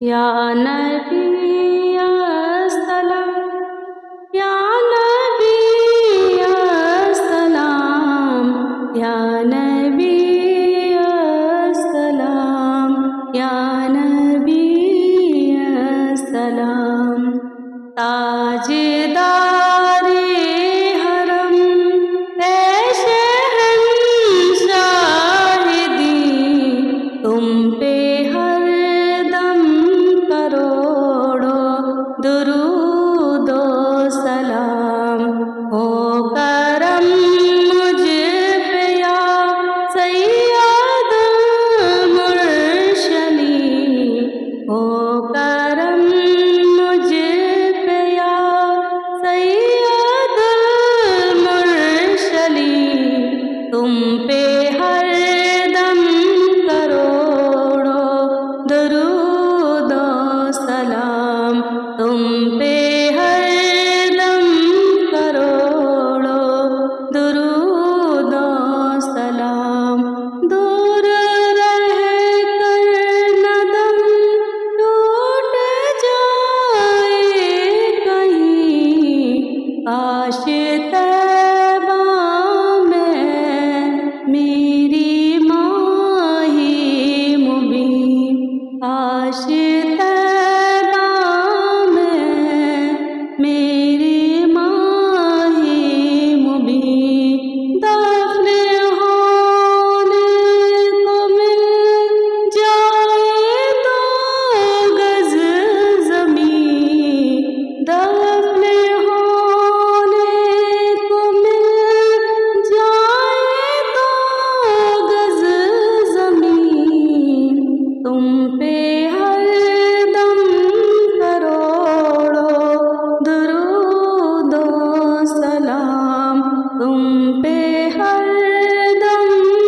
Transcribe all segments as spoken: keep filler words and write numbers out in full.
या नबी अस्सलाम, या नबी अस्सलाम, या नबी अस्सलाम, या नबी अस्सलाम। ताजदारे हरम है शहंशाह दी, तुम पे हर दम करोड़ों दुरूदो सलाम। हो करम मुझ पे या सैयदुल मुरसलीन, हो करम मुझ पे या सैयदुल मुरसलीन, तुम पे हर दम करोड़ों दुरूदो सलाम। तुम पे हर दम करोड़ों दुरूदो सलाम। दूर रह कर न दम टूट जाए कहीं, काश तैबा में मेरी माही मुबीन, काश तैबा में मेरी माही मुबीन। दफन होने को मिल जाए दो गज ज़मीन, दफन होने को मिल जाए दो गज ज़मीन, तुम पे हर दम करोड़ों दुरूदो सलाम। तुम पे हर दम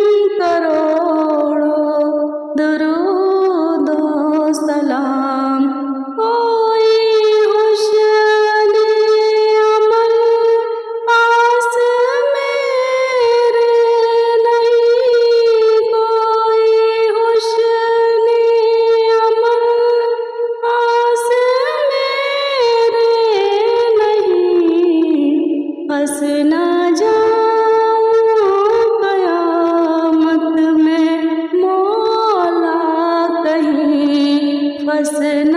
करोड़ों दुरूदो सलाम। कोई हुस्न-ए अमल पास मेरे नहीं, कोई हुस्न-ए अमल पास मेरे नहीं, फंस न जाऊं क़यामत में मौला कहीं, फंस न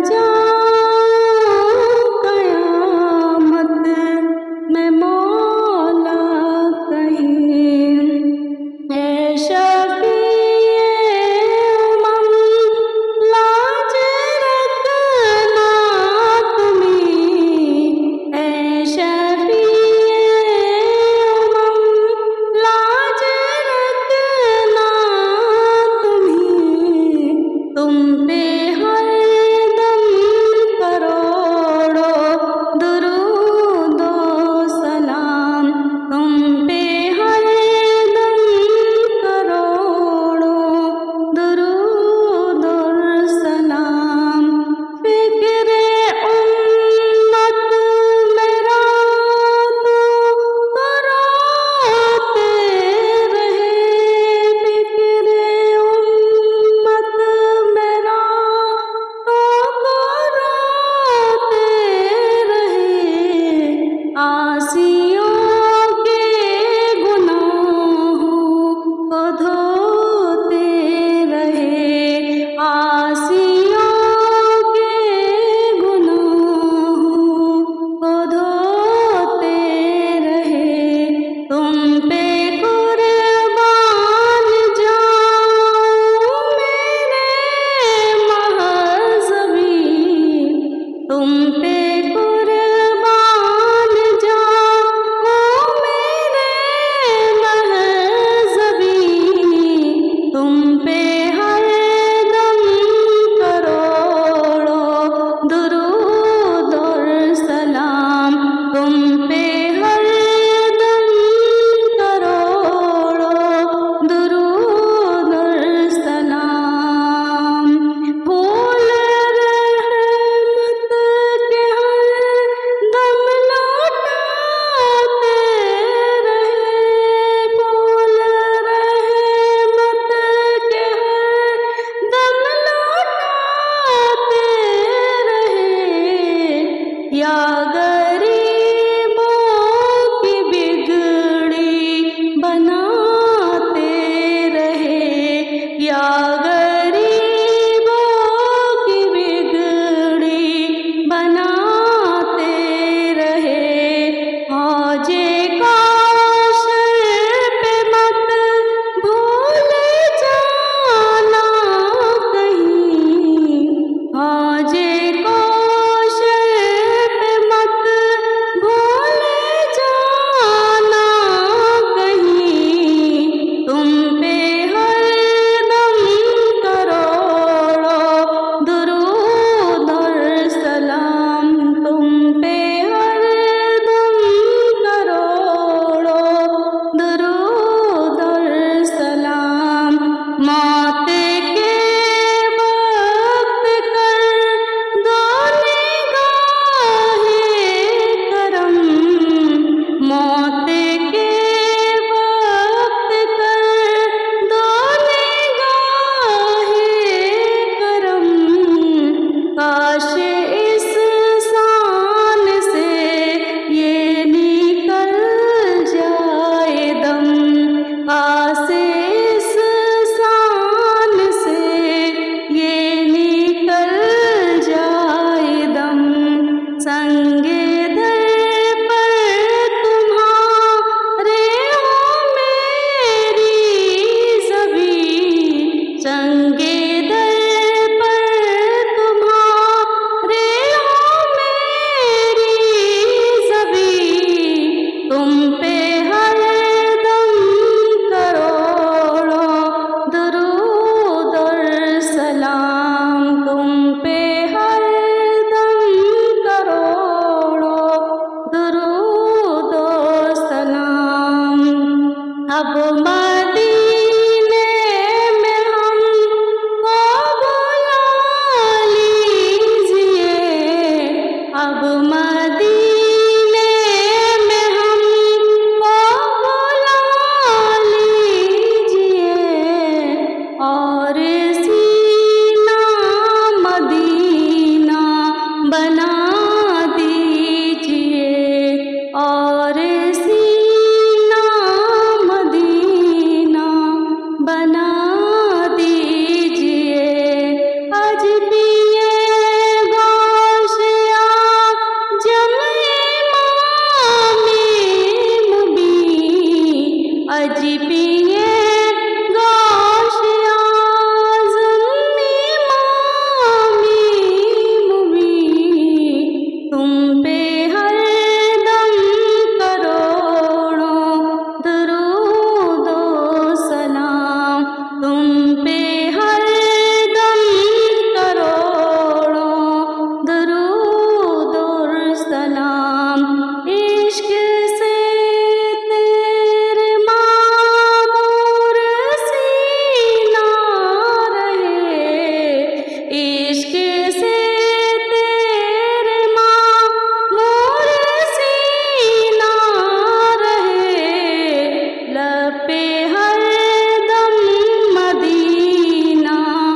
जाऊं क़यामत में मौला कहीं। ऐ शफ़ीए उमम लाज रखना तुम्हीं, ऐ शफ़ीए उमम लाज रखना तुम्हीं, तुम पे हर दम करोड़ों दुरूदो सलाम। तुम पे हर दम करोड़ों दुरूदो सलाम। फ़िक्रे उम्मत मेरा तो कराते रहे, फ़िक्रे उम्मत मेरा काश इस शान से ये निकल जाए दम, काश इस शान से ये निकल जाए दम। संगे दर पर तुम्हारे हो मेरी ज़बीं, संगे दर पर तुम्हारे हो मेरी ज़बीं। तुम पे हर दम करोड़ों दुरूद और सलाम, तुम पे हर दम करोड़ों दुरूद और सलाम। अब मदीने में हमको बुला लीजिए, अब मदीने में हमको बुला लीजिए, और सीना मदीना बना दीजिए, और सीना मदीना बना दीजिए। अज पिए गौसिया जमे इमामी मुबीन, अज पिए गौसिया जमे इमामी मुबीन। तुम पे हर दम करोड़ों दुरूद और सलाम, तुम पे हर दम करोड़ों दुरूद और सलाम। इश्क से तेरे मामूर सीना रहे, इश्क से तेरे मामूर सीना रहे, लब पे हर दम मदीना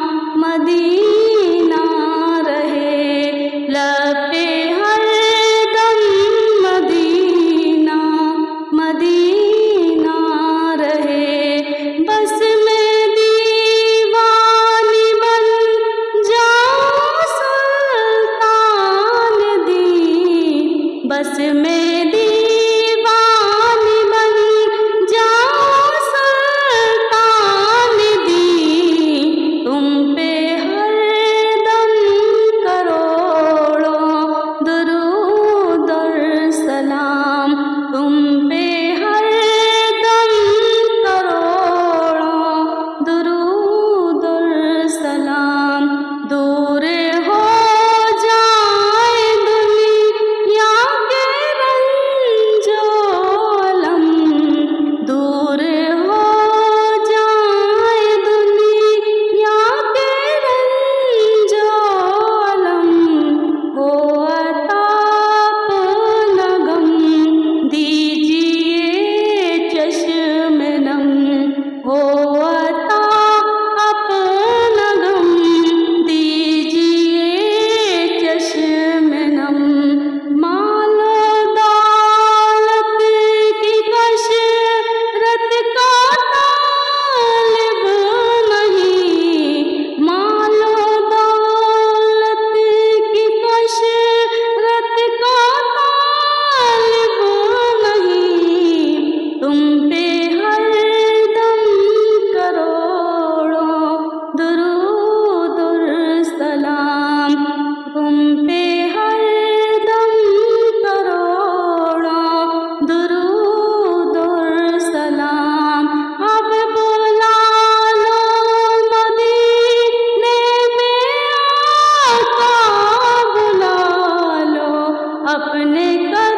मदीना रहे, लब पे हर दम मदीना मदीना रहे। बस मैं दीवानी बन जाऊं सुल्तान दी, बस मैं दीवानी बन जाऊं सुल्तान दी। तुम पे हर दम करोड़ों दुरूद और सलाम, तुम पे हर दम करोड़ों दुरूद और सलाम। दूर हो जाए दुनिया के रंजो अलम, दूर हो जाए दुनिया के रंजो अलम, हो अता अपना गम दीजिए चश्म नम, हो अता अपना गम दीजिए चश्म नम। मालो दौलत की कसरत का तालिब नहीं, मालो दौलत की कसरत का तालिब नहीं। तुम पे हर दम करोड़ों दुरूद और सलाम, तुम पे हर दम करोड़ों दुरूद और सलाम। अब बुला लो मदीने में आका, बुला लो अपने कर